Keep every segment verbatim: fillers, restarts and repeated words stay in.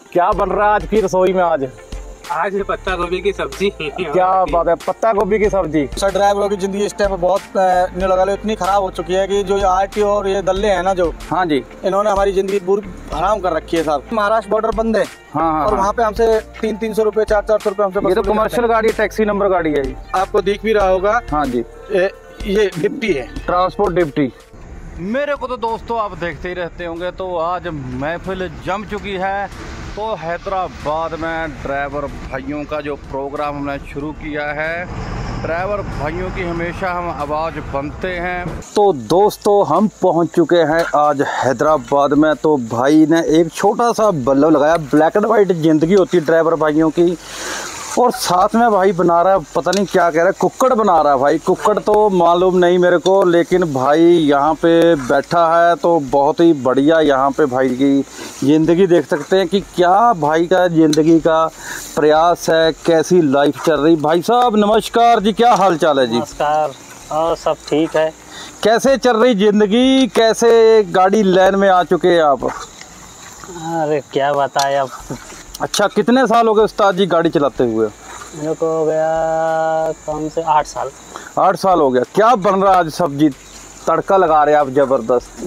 क्या बन रहा है आज की रसोई में? आज आज है पत्ता गोभी की सब्जी। क्या बात है, पत्ता गोभी की सब्जी। सर ड्राइवरों की जिंदगी इस टाइम पे बहुत नहीं लगा लो इतनी खराब हो चुकी है कि जो आरटी और ये दल्ले हैं ना जो, हाँ जी, इन्होंने हमारी जिंदगी पूरी हराम कर रखी है साहब। महाराष्ट्र बॉर्डर बंद है। हाँ हाँ, और वहाँ पे हमसे तीन तीन सौ रुपए चार चार सौ रुपए हमसे। ये तो कमर्शियल गाड़ी, टैक्सी नंबर गाड़ी है। आपको दिख भी रहा होगा। हाँ जी, ये, ये डिप्टी है, ट्रांसपोर्ट डिप्टी। मेरे को तो दोस्तों आप देखते ही रहते होंगे, तो आज महफिल जम चुकी है। तो हैदराबाद में ड्राइवर भाइयों का जो प्रोग्राम हमने शुरू किया है, ड्राइवर भाइयों की हमेशा हम आवाज़ बनते हैं। तो दोस्तों हम पहुंच चुके हैं आज हैदराबाद में। तो भाई ने एक छोटा सा बल्ब लगाया, ब्लैक एंड वाइट ज़िंदगी होती है ड्राइवर भाइयों की। और साथ में भाई बना रहा है, पता नहीं क्या कह रहा है, कुक्कड़ बना रहा है भाई। कुक्कड़ तो मालूम नहीं मेरे को, लेकिन भाई यहाँ पे बैठा है तो बहुत ही बढ़िया यहाँ पे भाई की ज़िंदगी देख सकते हैं कि क्या भाई का ज़िंदगी का प्रयास है, कैसी लाइफ चल रही। भाई साहब नमस्कार जी, क्या हाल चाल है जी? नमस्कार, और सब ठीक है। कैसे चल रही ज़िंदगी, कैसे गाड़ी लाइन में आ चुके हैं आप? अरे क्या बताएं अब। अच्छा, कितने साल हो गए उस्ताद जी गाड़ी चलाते हुए? मेरे को हो गया कम से आठ साल। आठ साल हो गया। क्या बन रहा है आज? सब्जी तड़का लगा रहे हैं आप जबरदस्त।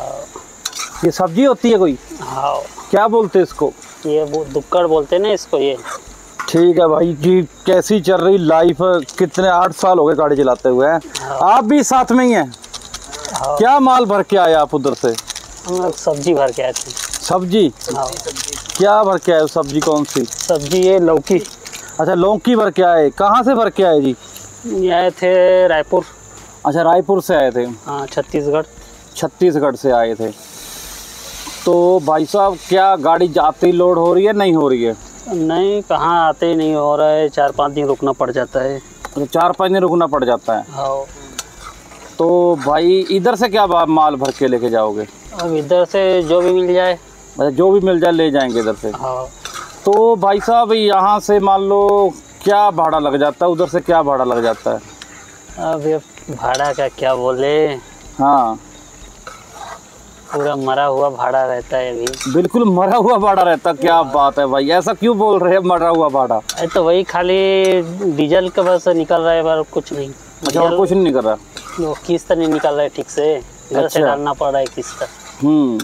ये सब्जी होती है कोई? हाँ। क्या बोलते हैं इसको? ये वो दुक्कड़ बोलते हैं ना इसको। ये ठीक है भाई जी। कैसी चल रही लाइफ? कितने आठ साल हो गए गाड़ी चलाते हुए हैं? आप भी साथ में ही हैं? क्या माल भर के आए आप उधर से? हम लोग सब्जी भर के आए थे। सब्जी? हाँ। क्या भर के आए? सब्जी कौन सी सब्जी? ये लौकी। अच्छा, लौकी भर के आए। कहाँ से भर के आए जी? ये आए थे रायपुर। अच्छा, रायपुर से आए थे। हाँ, छत्तीसगढ़। छत्तीसगढ़ से आए थे। तो भाई साहब क्या गाड़ी जाते ही लोड हो रही है, नहीं हो रही है? नहीं, कहाँ आते ही नहीं हो रहा है। चार पाँच दिन रुकना पड़ जाता है। तो चार पाँच दिन रुकना पड़ जाता है। हाँ। तो भाई इधर से क्या माल भर के लेके जाओगे? अब इधर से जो भी मिल जाए। अच्छा, जो भी मिल जाए ले जाएंगे इधर से। हाँ। तो भाई साहब यहाँ से मान लो क्या भाड़ा लग जाता है, उधर से क्या भाड़ा लग जाता है? अब ये भाड़ा का क्या बोले। हाँ, पूरा मरा हुआ भाड़ा रहता है अभी। बिल्कुल मरा हुआ भाड़ा रहता। क्या बात है भाई, ऐसा क्यों बोल रहे हैं मरा हुआ भाड़ा? अरे तो वही खाली डीजल का बस निकल रहा है, बार कुछ नहीं। अच्छा, और कुछ नहीं निकल रहा? वो किस्त नहीं निकल रहा है ठीक से, घर से डालना पड़ रहा है किस्त। हम्म।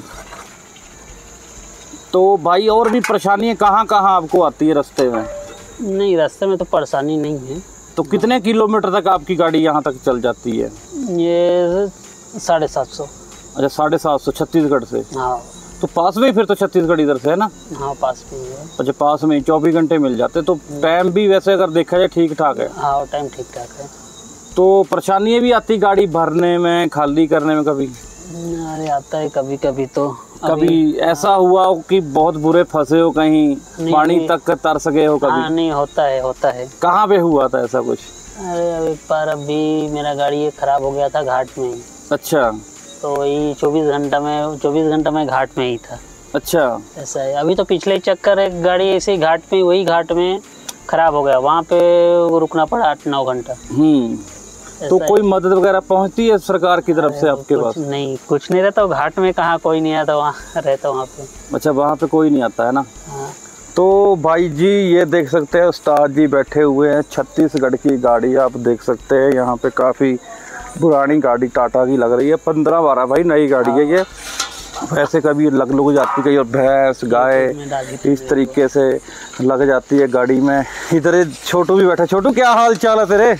तो भाई और भी परेशानी कहाँ कहाँ आपको आती है रास्ते में? नहीं, रास्ते में तो परेशानी नहीं है। तो कितने किलोमीटर तक आपकी गाड़ी यहाँ तक चल जाती है? ये साढ़े सात सौ। अच्छा, साढ़े सात सौ छत्तीसगढ़ से? हाँ। तो पास में ही फिर तो छत्तीसगढ़ इधर से है ना? हाँ, पास में है। अच्छा, पास में चौबीस घंटे मिल जाते। तो टाइम भी वैसे अगर देखा जाए ठीक ठाक है? हाँ, टाइम ठीक ठाक है। तो परेशानी भी आती गाड़ी भरने में, खाली करने में कभी? अरे आता है कभी कभी। तो कभी ऐसा हुआ हो कि बहुत बुरे फंसे हो कहीं, पानी तक तरस गए हो कभी? हाँ, नहीं, होता है होता है। कहाँ पे हुआ था ऐसा कुछ? अरे अभी पर अभी मेरा गाड़ी खराब हो गया था घाट में ही। अच्छा। तो वही चौबीस घंटा में चौबीस घंटा में घाट में ही था। अच्छा, ऐसा है। अभी तो पिछले चक्कर एक गाड़ी ऐसे घाट में, वही घाट में खराब हो गया, वहाँ पे रुकना पड़ा आठ नौ घंटा। हम्म। तो कोई मदद वगैरह पहुंचती है सरकार की तरफ से आपके पास? नहीं, कुछ नहीं रहता घाट में। कहाँ कोई नहीं आता, वहाँ रहता वहाँ पे। अच्छा, वहाँ पे कोई नहीं आता है ना? हाँ। तो भाई जी ये देख सकते हैं उस्ताद जी बैठे हुए हैं। छत्तीसगढ़ की गाड़ी आप देख सकते हैं। यहाँ पे काफ़ी पुरानी गाड़ी टाटा की लग रही है। पंद्रह बारह भाई नई गाड़ी है ये। वैसे कभी लग लग जाती कहीं, और भैंस गाय इस तरीके से लग जाती है गाड़ी में। इधर छोटू भी बैठा। छोटू क्या हाल चाल है तेरे?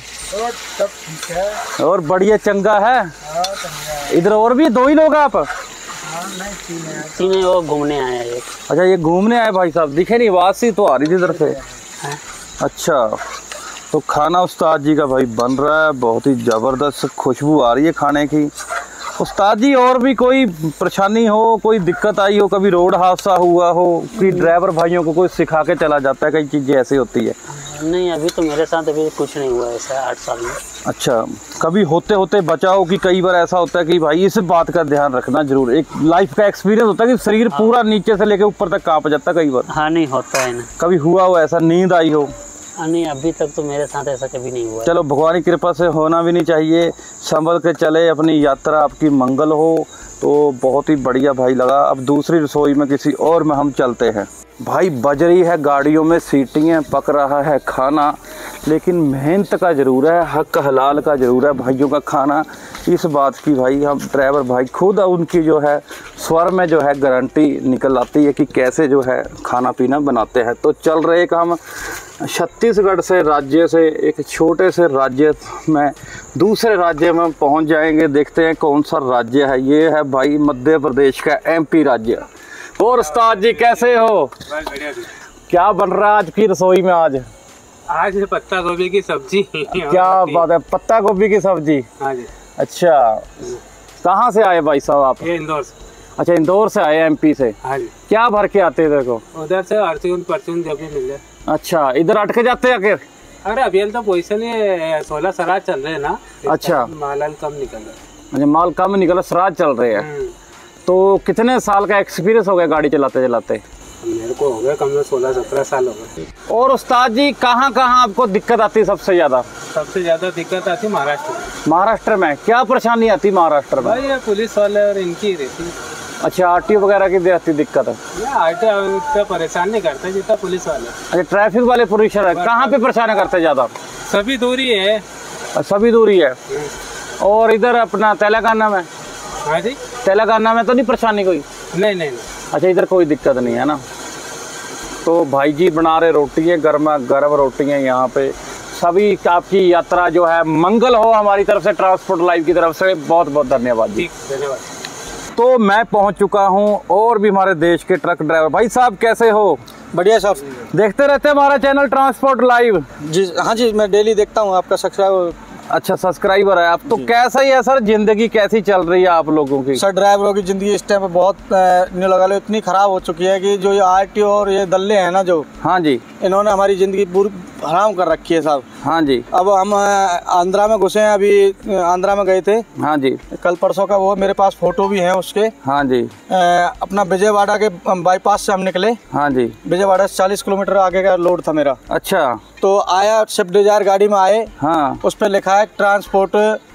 और बढ़िया, चंगा है। इधर और भी दो ही लोग आप? तीन है, वो घूमने आए हैं। अच्छा, ये घूमने आए भाई साहब। दिखे नहीं, आवाज सी तो आ रही थी इधर से। अच्छा, तो खाना उस्ताद जी का भाई बन रहा है, बहुत ही ज़बरदस्त खुशबू आ रही है खाने की। उस्ताद जी और भी कोई परेशानी हो, कोई दिक्कत आई हो, कभी रोड हादसा हुआ हो कि ड्राइवर भाइयों को कोई सिखा के चला जाता है, कई चीज़ें ऐसी होती है? नहीं, अभी तो मेरे साथ अभी कुछ नहीं हुआ ऐसा आठ साल में। अच्छा, कभी होते होते बचाओ कि कई बार ऐसा होता है कि भाई इस बात का ध्यान रखना जरूर। एक लाइफ का एक्सपीरियंस होता है कि शरीर पूरा नीचे से लेके ऊपर तक कांप जाता है कई बार। हाँ, नहीं होता है ना। कभी हुआ हो ऐसा, नींद आई हो? नहीं, अभी तक तो मेरे साथ ऐसा कभी नहीं हुआ है। चलो भगवान की कृपा से होना भी नहीं चाहिए, संभल के चले, अपनी यात्रा आपकी मंगल हो। तो बहुत ही बढ़िया भाई लगा। अब दूसरी रसोई में किसी और में हम चलते हैं। भाई बज रही है गाड़ियों में सीटियाँ, पक रहा है खाना, लेकिन मेहनत का ज़रूर है, हक हलाल का ज़रूर है भाइयों का खाना। इस बात की भाई हम ड्राइवर भाई खुद उनकी जो है स्वर में जो है गारंटी निकल आती है कि कैसे जो है खाना पीना बनाते हैं। तो चल रहे एक हम छत्तीसगढ़ से राज्य से एक छोटे से राज्य में दूसरे राज्य में पहुंच जाएंगे। देखते हैं कौन सा राज्य है। ये है भाई मध्य प्रदेश का एमपी राज्य। और उस्ताद जी कैसे हो? क्या बन रहा है आज की रसोई में? आज आज है पत्ता गोभी की सब्जी। क्या बात है, पत्ता गोभी की सब्जी। हाँ जी। अच्छा, कहाँ से आए भाई साहब आप? ये इंदौर से। अच्छा, इंदौर से आए एमपी से। हाँ जी। क्या भर के आते हैं देखो? उधर से अर्चून परचून जब भी मिल जाए। अच्छा, इधर अटके जाते हैं आखिर? अरे अभी तो पोजिशन ये सोलह सराज चल रहे हैं ना। अच्छा, माल कम निकल रहा है। अच्छा, माल कम निकला, सराज चल रहे हैं। तो कितने साल का एक्सपीरियंस हो गया गाड़ी चलाते चलाते? मेरे को हो गया कम से सोलह सत्रह साल हो गए। और उस्ताद जी कहाँ कहाँ आपको दिक्कत आती है सबसे ज्यादा? सबसे ज्यादा दिक्कत आती है महाराष्ट्र में। महाराष्ट्र में क्या परेशानी आती महाराष्ट्र में? भाई ये पुलिस वाले और इनकी रहती है। अच्छा, आरटीओ वगैरह की आती दिक्कत है? आरटीओ इतना परेशान नहीं करते जितना पुलिस वाले। अच्छा, ट्रैफिक वाले पुलिस है कहाँ पे परेशान करते ज्यादा? सभी दूरी है। सभी दूरी है। और इधर अपना तेलंगाना में? हाँ जी। तेलंगाना में तो नहीं परेशानी कोई? नहीं नहीं नहीं। अच्छा, इधर कोई दिक्कत नहीं है ना। तो भाई जी बना रहे रोटियाँ, गर्मा गर्म रोटियाँ यहाँ पे। सभी आपकी यात्रा जो है मंगल हो हमारी तरफ से, ट्रांसपोर्ट लाइव की तरफ से बहुत बहुत धन्यवाद जी। धन्यवाद। तो मैं पहुंच चुका हूं और भी हमारे देश के ट्रक ड्राइवर भाई साहब कैसे हो? बढ़िया साहब। देखते रहते हैं हमारा चैनल ट्रांसपोर्ट लाइव? जी हाँ जी, मैं डेली देखता हूँ आपका सब्सक्राइब। अच्छा, सब्सक्राइबर है आप। तो कैसा ही है सर, जिंदगी कैसी चल रही है आप लोगों की? सर ड्राइवरों की जिंदगी इस टाइम पे बहुत नहीं लगा लो इतनी खराब हो चुकी है कि जो ये आरटीओ और ये दल्ले हैं ना जो, हाँ जी, इन्होंने हमारी जिंदगी पूरी हराम कर रखी है साहब। हाँ जी। अब हम आंध्रा में घुसे हैं, अभी आंध्रा में गए थे। हाँ जी। कल परसों का वो मेरे पास फोटो भी है उसके। हाँ जी। अपना विजयवाड़ा के बाईपास से हम निकले। हाँ जी। विजयवाड़ा से चालीस किलोमीटर आगे का लोड था मेरा। अच्छा। तो आया स्विफ्ट डिजायर गाड़ी में आए। हाँ। उस पर लिखा है ट्रांसपोर्ट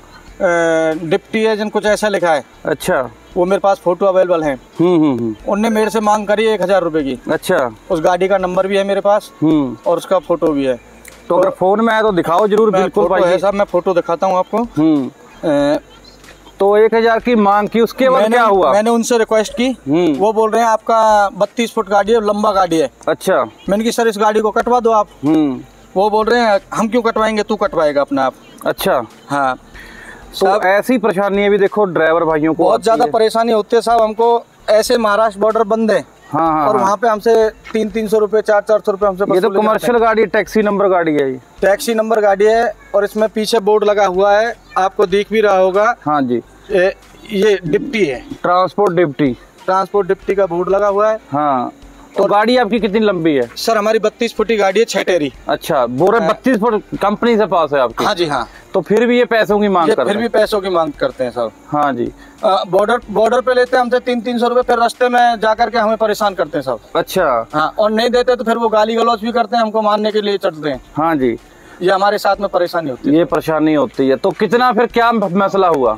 डिप्टी एजेंट, कुछ ऐसा लिखा है। अच्छा। वो मेरे पास फोटो अवेलेबल है। हम्म हम्म। उनने मेरे से मांग करी एक हजार रुपए की। अच्छा। उस गाड़ी का नंबर भी है मेरे पास और उसका फोटो भी है। तो अगर फोन में है तो दिखाओ जरूर। बिल्कुल भाई है साहब, मैं फोटो दिखाता हूँ आपको। हम्म। तो एक हजार की मांग की, उसके बाद क्या हुआ? मैंने उनसे रिक्वेस्ट की। वो बोल रहे हैं आपका बत्तीस फुट गाड़ी है, लंबा गाड़ी है। अच्छा। मैंने कहा सर इस गाड़ी को कटवा दो आप। वो बोल रहे हैं हम क्यों कटवाएंगे, तू कटवाएगा अपना आप। अच्छा। हाँ। तो ऐसी परेशानी भी देखो ड्राइवर भाइयों को बहुत ज्यादा परेशानी होती है साहब। हमको ऐसे महाराष्ट्र बॉर्डर बंद है। हाँ हाँ, और वहाँ पे हमसे तीन तीन सौ रुपए चार चार सौ रुपए हमसे। ये तो कमर्शियल गाड़ी, टैक्सी नंबर गाड़ी है। ये टैक्सी नंबर गाड़ी है और इसमें पीछे बोर्ड लगा हुआ है, आपको दिख भी रहा होगा। हाँ जी। ये, ये डिप्टी है, ट्रांसपोर्ट डिप्टी। ट्रांसपोर्ट डिप्टी का बोर्ड लगा हुआ है। हाँ। तो गाड़ी आपकी कितनी लंबी है? सर हमारी बत्तीस फुट की गाड़ी है, छह टेरी। अच्छा, बोरे बत्तीस फुट कंपनी से पास है आपकी? हाँ जी हाँ। तो फिर भी ये पैसों की मांग करते हैं? फिर भी पैसों की मांग करते हैं साहब। हाँ जी। बॉर्डर बॉर्डर पे लेते हैं हमसे तीन तीन सौ रुपए, फिर रास्ते में जाकर के हमें परेशान करते हैं साहब। अच्छा। हाँ, और नहीं देते तो फिर वो गाली गलौज भी करते हैं, हमको मारने के लिए चढ़ते हैं। हाँ जी। ये हमारे साथ में परेशानी होती है। ये परेशानी होती है। तो कितना फिर क्या मसला हुआ?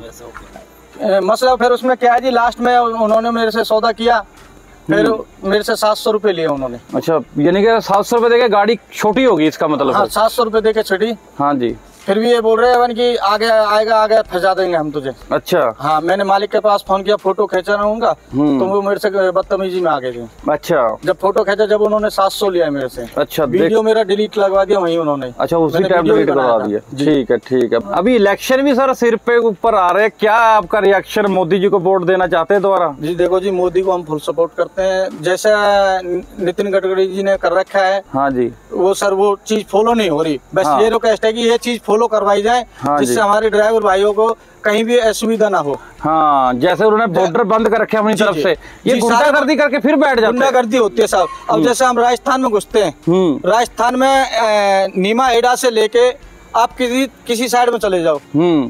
मसला फिर उसमें क्या है जी, लास्ट में उन्होंने मेरे से सौदा किया, फिर मेरे से सात सौ रुपए लिए उन्होंने। अच्छा, यानी कि सात सौ रुपए देके गाड़ी छोटी होगी इसका मतलब? हाँ, सात सौ रुपए देके छोटी। हाँ जी। फिर भी ये बोल रहे हैं कि आगे आएगा, आगे फंसा देंगे हम तुझे। अच्छा। हाँ, मैंने मालिक के पास फोन किया, फोटो खींचा रहूंगा, तो वो मेरे से बदतमीजी में आ गए थे। अच्छा। जब फोटो खींचा, जब उन्होंने सात सौ लिया मेरे से। अच्छा। वीडियो मेरा डिलीट लगवा दिया वहीं उन्होंने। अच्छा, उसी टाइम डिलीट करवा दिया। ठीक है ठीक है। अभी इलेक्शन भी सर सिर पे ऊपर आ रहे हैं, क्या आपका रिएक्शन? मोदी जी को वोट देना चाहते हैं दोबारा? जी देखो जी, मोदी को हम फुल सपोर्ट करते हैं, जैसा नितिन गडकरी जी ने कर रखा है। हाँ जी। वो सर वो चीज फॉलो नहीं हो रही, बस ये रिक्वेस्ट है कि ये चीज फॉलो करवाई जाए, जिससे हमारे ड्राइवर भाइयों को कहीं भी असुविधा ना हो। हाँ, जैसे उन्होंने बॉर्डर बंद कर रखे अपनी तरफ से, ये गुंडागर्दी करके फिर बैठ जाते हैं। गुंडागर्दी होती है साहब। अब जैसे हम राजस्थान में घुसते हैं, राजस्थान में नीमा एडा से लेके आप किसी किसी साइड में चले जाओ,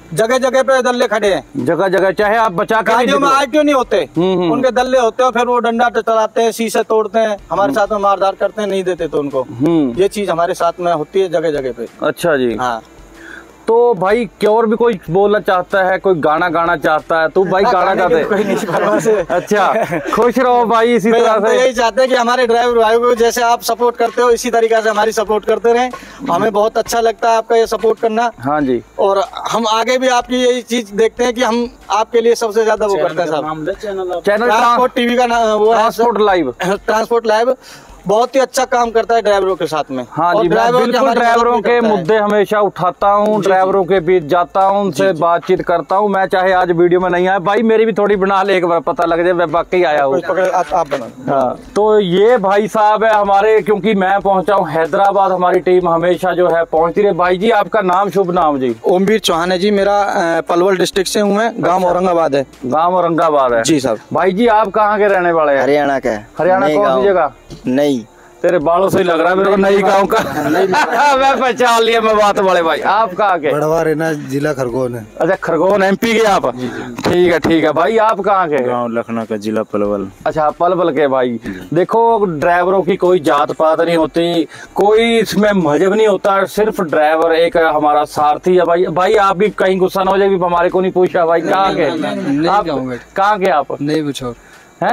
जगह जगह पे दल्ले खड़े हैं, जगह जगह, चाहे आप बचा के गाड़ियों में आरटीओ नहीं होते, उनके दल्ले होते हैं, फिर वो डंडा चलाते हैं, शीशे तोड़ते हैं, हमारे साथ में मारधार करते हैं, नहीं देते तो उनको। ये चीज हमारे साथ में होती है जगह जगह पे। अच्छा जी। हाँ तो भाई क्या और भी कोई बोलना चाहता है, कोई गाना गाना चाहता है तो भाई गाना गाते हैं। अच्छा, खुश रहो भाई इसी तरह से। यही चाहते हैं कि हमारे ड्राइवर भाइयों को जैसे आप सपोर्ट करते हो इसी तरीके से हमारी सपोर्ट करते रहें, हमें बहुत अच्छा लगता है आपका ये सपोर्ट करना। हाँ जी, और हम आगे भी आपकी यही चीज देखते हैं कि हम आपके लिए सबसे ज्यादा वो करते हैं साहब। चैनल ट्रांसपोर्ट टीवी का वो ट्रांसपोर्ट लाइव, ट्रांसपोर्ट लाइव बहुत ही अच्छा काम करता है ड्राइवरों के साथ में। हाँ जी, मैं बिल्कुल ड्राइवरों के मुद्दे हमेशा उठाता हूँ, ड्राइवरों के बीच जाता हूँ, उनसे बातचीत करता हूँ। मैं चाहे आज वीडियो में नहीं आया भाई, मेरी भी थोड़ी बना ले, एक बार पता लग जाए मैं वाकई आया हूँ। आप बना। हाँ, तो ये भाई साहब है हमारे, क्योंकि मैं पहुंचा हूँ हैदराबाद, हमारी टीम हमेशा जो है पहुंचती रहे। भाई जी आपका नाम, शुभ नाम जी? ओमवीर चौहान है जी, मेरा पलवल डिस्ट्रिक्ट से हूँ मैं, गाँव औरंगाबाद है। गाँव औरंगाबाद है जी साहब। भाई जी आप कहाँ के रहने वाले हैं? हरियाणा के। हरियाणा कौन सी जगह? नहीं, तेरे बालों से ही लग रहा है मेरे को नई गाँव का। मैं पहचान लिया मैं बात वाले भाई। आप कहाँ के? बड़वा रहना, जिला खरगोन है। अच्छा, खरगोन एमपी के आप? ठीक है ठीक है भाई। आप कहाँ के? गांव लखनऊ का, जिला पलवल। अच्छा, पलवल के। भाई देखो, ड्राइवरों की कोई जात पात नहीं होती, कोई इसमें मजहब नहीं होता, सिर्फ ड्राइवर एक हमारा सारथी है। भाई भाई आप भी कहीं गुस्सा ना हो जाए, हमारे को नहीं पूछा भाई कहाँ के? कहाँ के आप? नहीं पूछो है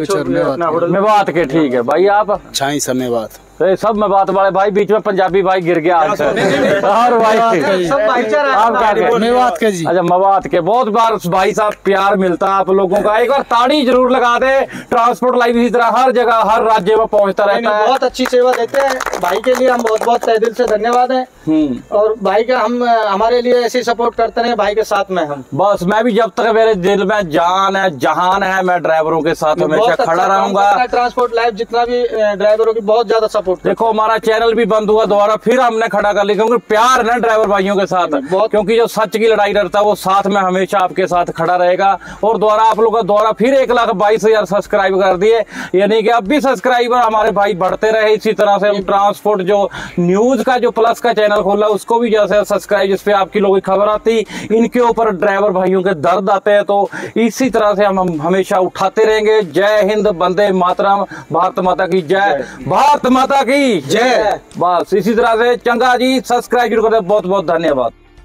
मेवात के। ठीक है भाई। आप? छाई समय बात सब मेवात वाले भाई, बीच में पंजाबी भाई गिर गया और भाई आप मेवात के जी। अच्छा, मेवात के। बहुत बार भाई साहब प्यार मिलता है आप लोगों का, एक बार ताड़ी जरूर लगा दे। ट्रांसपोर्ट लाइव इसी तरह हर जगह हर राज्य में पहुंचता रहता है, बहुत अच्छी सेवा देते हैं। भाई के लिए हम बहुत बहुत तहे दिल से धन्यवाद है, और भाई का हम हमारे लिए ऐसे सपोर्ट करते रहे, भाई के साथ में हम। बस मैं भी जब तक मेरे दिल में जान है जहान है, मैं ड्राइवरों के साथ हमेशा खड़ा रहूंगा। ट्रांसपोर्ट लाइव जितना भी ड्राइवरों की बहुत ज्यादा सपोर्ट। देखो हमारा चैनल भी बंद हुआ दोबारा, फिर हमने खड़ा कर लिया, क्योंकि प्यार है ना ड्राइवर भाइयों के साथ, क्योंकि जो सच की लड़ाई लड़ता है वो साथ में हमेशा आपके साथ खड़ा रहेगा। और दोबारा आप लोगों का दोबारा फिर एक लाख बाईस हजार सब्सक्राइब कर दिए, यानी कि अब भी सब्सक्राइबर हमारे भाई बढ़ते रहे। इसी तरह से हम ट्रांसपोर्ट जो न्यूज का जो प्लस का चैनल खोला उसको भी जैसे सब्सक्राइब, जिसपे आपकी लोगों की खबर आती, इनके ऊपर ड्राइवर भाइयों के दर्द आते हैं, तो इसी तरह से हम हमेशा उठाते रहेंगे। जय हिंद, वंदे मातरम, भारत माता की जय, भारत माता की जय। बस इसी तरह से चंगा जी, सब्सक्राइब जरूर करें। बहुत बहुत धन्यवाद।